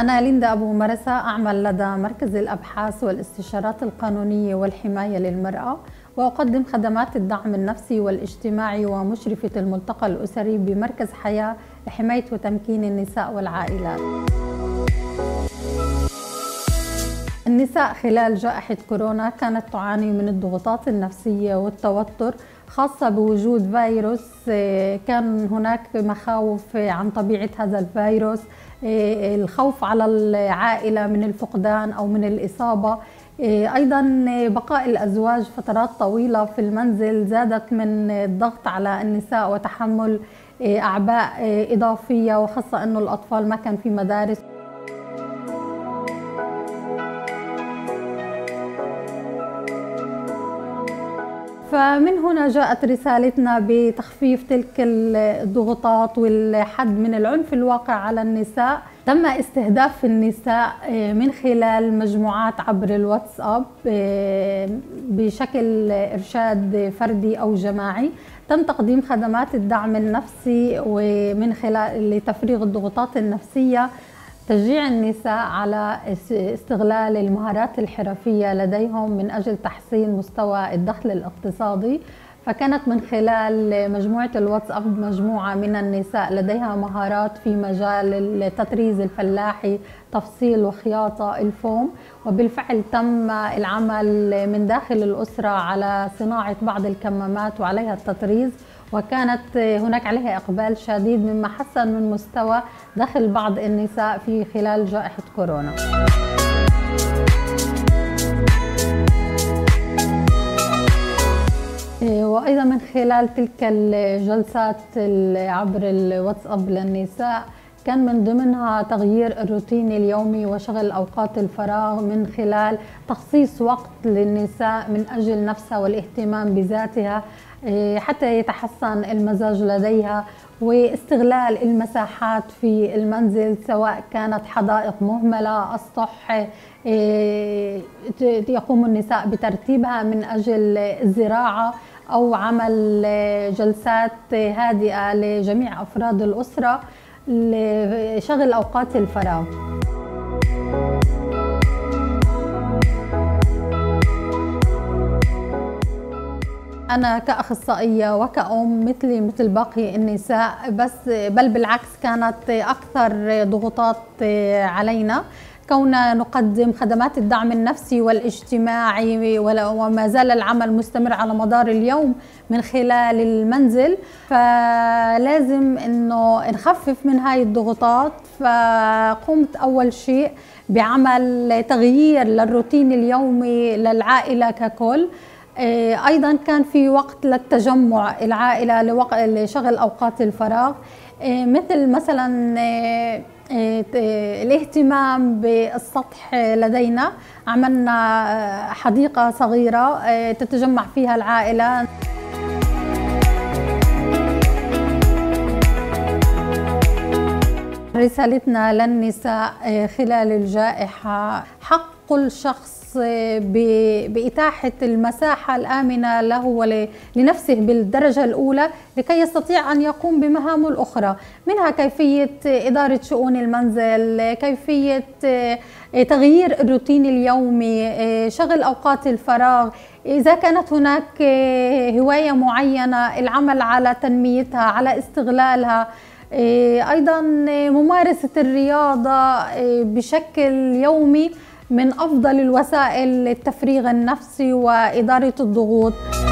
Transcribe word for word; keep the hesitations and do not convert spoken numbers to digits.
أنا ليندا أبو مرسى، أعمل لدى مركز الأبحاث والاستشارات القانونية والحماية للمرأة، وأقدم خدمات الدعم النفسي والاجتماعي ومشرفة الملتقى الأسري بمركز حياة لحماية وتمكين النساء والعائلات. النساء خلال جائحة كورونا كانت تعاني من الضغوطات النفسية والتوتر، خاصة بوجود فيروس. كان هناك مخاوف عن طبيعة هذا الفيروس، الخوف على العائلة من الفقدان أو من الإصابة. أيضا بقاء الأزواج فترات طويلة في المنزل زادت من الضغط على النساء وتحمل أعباء إضافية، وخاصة أنه الأطفال ما كان في مدارس. فمن هنا جاءت رسالتنا بتخفيف تلك الضغوطات والحد من العنف الواقع على النساء. تم استهداف النساء من خلال مجموعات عبر الواتساب بشكل إرشاد فردي أو جماعي. تم تقديم خدمات الدعم النفسي ومن خلال لتفريغ الضغوطات النفسية، تشجيع النساء على استغلال المهارات الحرفية لديهم من أجل تحسين مستوى الدخل الاقتصادي. فكانت من خلال مجموعة الواتساب مجموعة من النساء لديها مهارات في مجال التطريز الفلاحي، تفصيل وخياطة الفوم، وبالفعل تم العمل من داخل الأسرة على صناعة بعض الكمامات وعليها التطريز، وكانت هناك عليها إقبال شديد مما حسن من مستوى دخل بعض النساء في خلال جائحة كورونا. وأيضا من خلال تلك الجلسات عبر الواتساب للنساء كان من ضمنها تغيير الروتين اليومي وشغل أوقات الفراغ من خلال تخصيص وقت للنساء من أجل نفسها والاهتمام بذاتها حتى يتحسن المزاج لديها، واستغلال المساحات في المنزل سواء كانت حدائق مهملة، أسطح يقوم النساء بترتيبها من أجل الزراعة، أو عمل جلسات هادئة لجميع أفراد الأسرة لشغل أوقات الفراغ. أنا كأخصائية وكأم مثلي مثل باقي النساء، بس بل بالعكس كانت أكثر ضغوطات علينا كوننا نقدم خدمات الدعم النفسي والاجتماعي، وما زال العمل مستمر على مدار اليوم من خلال المنزل، فلازم انه نخفف من هاي الضغوطات. فقمت اول شيء بعمل تغيير للروتين اليومي للعائلة ككل. ايضا كان في وقت للتجمع العائلة لشغل اوقات الفراغ، مثل مثلا الاهتمام بالسطح. لدينا عملنا حديقة صغيرة تتجمع فيها العائلة. رسالتنا للنساء خلال الجائحة: حق كل شخص بإتاحة المساحة الآمنة له ولنفسه بالدرجة الأولى لكي يستطيع أن يقوم بمهامه الأخرى، منها كيفية إدارة شؤون المنزل، كيفية تغيير الروتين اليومي، شغل أوقات الفراغ، إذا كانت هناك هواية معينة العمل على تنميتها، على استغلالها، أيضا ممارسة الرياضة بشكل يومي من أفضل الوسائل التفريغ النفسي وإدارة الضغوط.